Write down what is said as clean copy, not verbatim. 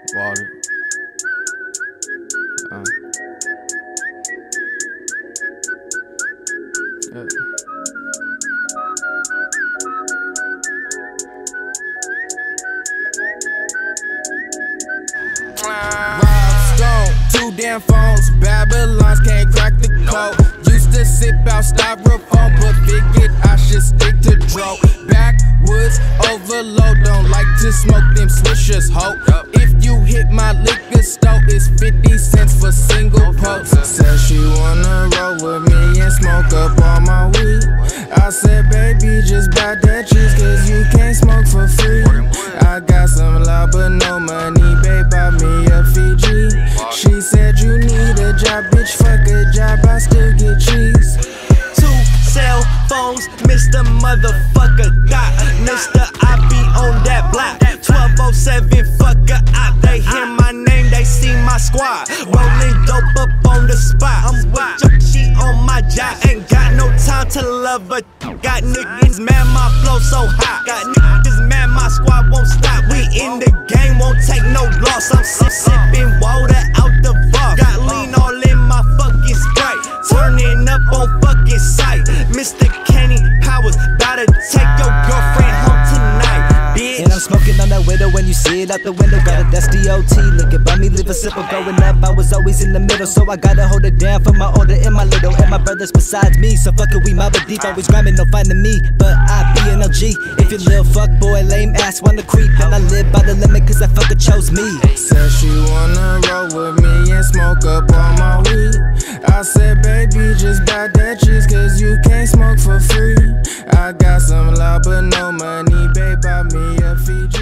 Water. Yeah. Stone, 2 damn phones, Babylons can't crack the code. Used to sip out styrofoam, but figured I should stick to dro. Backwoods overload, don't like to smoke them swishers, ho. If you hit my liquor store, it's 50 cents for single post. Said she wanna roll with me and smoke up all my weed. I said, baby, just buy that cheese, cause you can't smoke for free. I got some love but no money, babe, buy me a Fiji. She said, you need a job, bitch, fuck a job, I still get cheese. 2 cell phones, Mr. Motherfucker Dot. Mr. I be on that block. 1207, fuck a op. They hear my name, they see my squad. Rolling dope up on the spot. I'm with your she on my job. Ain't got no time to love her. Got niggas mad, my flow so hot. Got niggas mad, my squad won't stop. We in the game, won't take no loss. I'm sipping water out the bar. Got lean all in my fucking Sprite. Turning up on fucking sight. Mr. Kenny Powers, gotta take your girlfriend home tonight, bitch. And I'm smoking on that window when you see it out the window. Got a dusty OT, looking by me, live a simple. Growing up, I was always in the middle, so I gotta hold it down for my older and my little. And my brothers besides me, so fuck it, we mob it deep. Always grinding, no finding me, but I be an LG. If you little fuck boy, lame ass wanna creep, and I live by the limit cause that fucker chose me. Said she wanna roll with me and smoke up all my weed. I said, baby, just buy that cheese, cause you can't smoke for free. I got some love but no money, babe, buy me a Fiji.